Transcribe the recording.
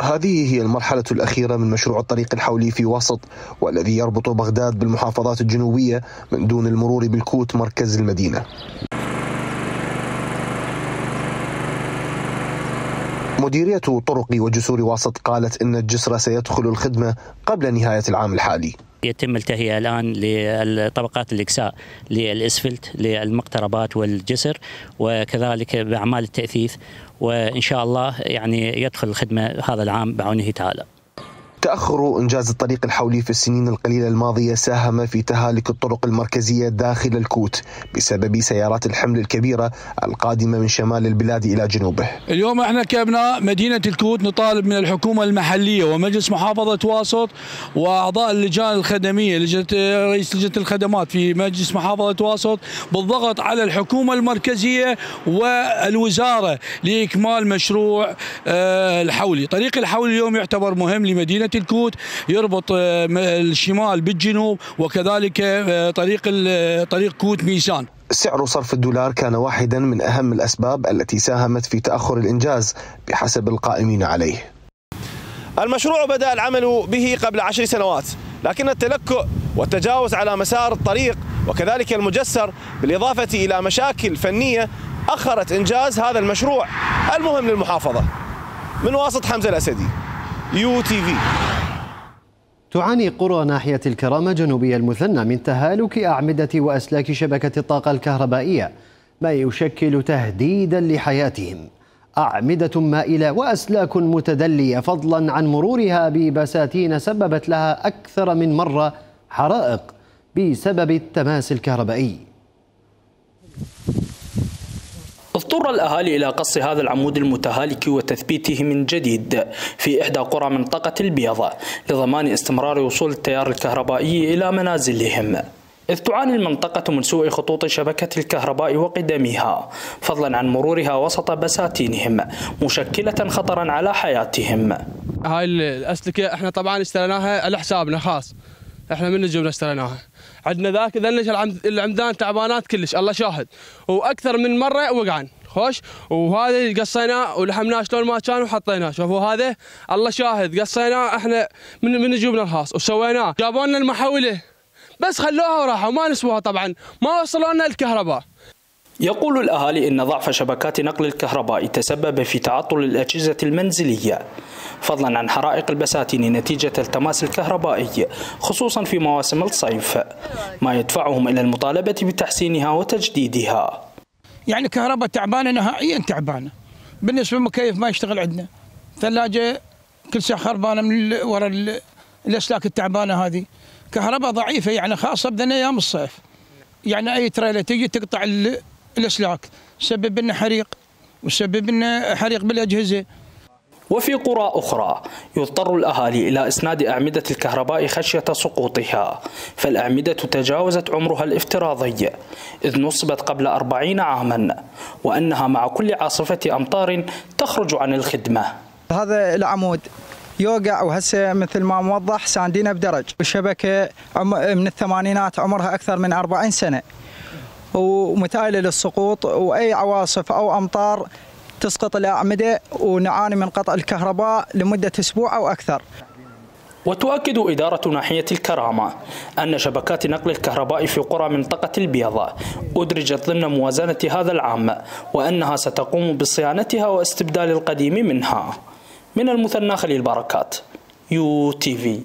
هذه هي المرحلة الأخيرة من مشروع الطريق الحولي في واسط، والذي يربط بغداد بالمحافظات الجنوبية من دون المرور بالكوت مركز المدينة. مديرية طرق وجسور واسط قالت إن الجسر سيدخل الخدمة قبل نهاية العام الحالي. يتم التهيئة الآن لطبقات الإكساء للإسفلت للمقتربات والجسر، وكذلك بأعمال التأثيث، وإن شاء الله يعني يدخل الخدمة هذا العام بعونه تعالى. تأخر إنجاز الطريق الحولي في السنين القليلة الماضية ساهم في تهالك الطرق المركزية داخل الكوت بسبب سيارات الحمل الكبيرة القادمة من شمال البلاد إلى جنوبه. اليوم احنا كأبناء مدينة الكوت نطالب من الحكومة المحلية ومجلس محافظة واسط وأعضاء اللجان الخدمية، رئيس لجنة الخدمات في مجلس محافظة واسط، بالضغط على الحكومة المركزية والوزارة لإكمال مشروع الحولي. طريق الحولي اليوم يعتبر مهم لمدينة الكوت، يربط الشمال بالجنوب، وكذلك طريق كوت ميسان. سعر صرف الدولار كان واحدا من أهم الأسباب التي ساهمت في تأخر الإنجاز بحسب القائمين عليه. المشروع بدأ العمل به قبل 10 سنوات، لكن التلكؤ والتجاوز على مسار الطريق وكذلك المجسر بالإضافة إلى مشاكل فنية أخرت إنجاز هذا المشروع المهم للمحافظة. من واسط، حمزة الأسدي، UTV. تعاني قرى ناحية الكرامة جنوبي المثنى من تهالك أعمدة وأسلاك شبكة الطاقة الكهربائية، ما يشكل تهديدا لحياتهم. أعمدة مائلة وأسلاك متدلية، فضلا عن مرورها ببساتين سببت لها أكثر من مرة حرائق بسبب التماس الكهربائي. اضطر الأهالي إلى قص هذا العمود المتهالك وتثبيته من جديد في إحدى قرى منطقة البيضة لضمان استمرار وصول التيار الكهربائي إلى منازلهم، إذ تعاني المنطقة من سوء خطوط شبكة الكهرباء وقدمها، فضلا عن مرورها وسط بساتينهم مشكلة خطرا على حياتهم. هاي الأسلكة احنا طبعا اشتريناها على حسابنا خاص، احنا من الجبنة اشتريناها، عندنا ذاك ذنش العمدان تعبانات كلش الله شاهد، واكثر من مره وقعن خوش، وهذا قصيناه ولحمناه شلون ما كان وحطيناه. شوفوا هذا الله شاهد قصيناه احنا من الجبنه الخاص وسويناه، جابوا لنا المحوله بس خلوها وراحوا ما نسووها، طبعا ما وصلوا لنا الكهرباء. يقول الأهالي إن ضعف شبكات نقل الكهرباء تسبب في تعطل الأجهزة المنزلية، فضلا عن حرائق البساتين نتيجة التماس الكهربائي خصوصا في مواسم الصيف، ما يدفعهم إلى المطالبة بتحسينها وتجديدها. يعني كهرباء تعبانة نهائيا تعبانة، بالنسبة للمكيف ما يشتغل عندنا، ثلاجة كل ساعة خربانة من وراء الأسلاك التعبانة هذه، كهرباء ضعيفة يعني خاصة بدنا أيام الصيف، يعني أي تريلة تجي تقطع الأسلاك سبب لنا حريق وسبب لنا حريق بالأجهزة. وفي قرى أخرى يضطر الأهالي إلى إسناد أعمدة الكهرباء خشية سقوطها، فالأعمدة تجاوزت عمرها الافتراضي إذ نصبت قبل 40 عاما، وأنها مع كل عاصفة أمطار تخرج عن الخدمة. هذا العمود يوقع وهسه مثل ما موضح ساندينه بدرج، الشبكة من الثمانينات عمرها أكثر من 40 سنة ومتائلة للسقوط، وأي عواصف أو أمطار تسقط الأعمدة ونعاني من قطع الكهرباء لمدة أسبوع أو أكثر. وتؤكد إدارة ناحية الكرامة أن شبكات نقل الكهرباء في قرى منطقة البيضة أدرجت ضمن موازنة هذا العام، وأنها ستقوم بصيانتها واستبدال القديم منها. من المثنى خليل بركات، UTV.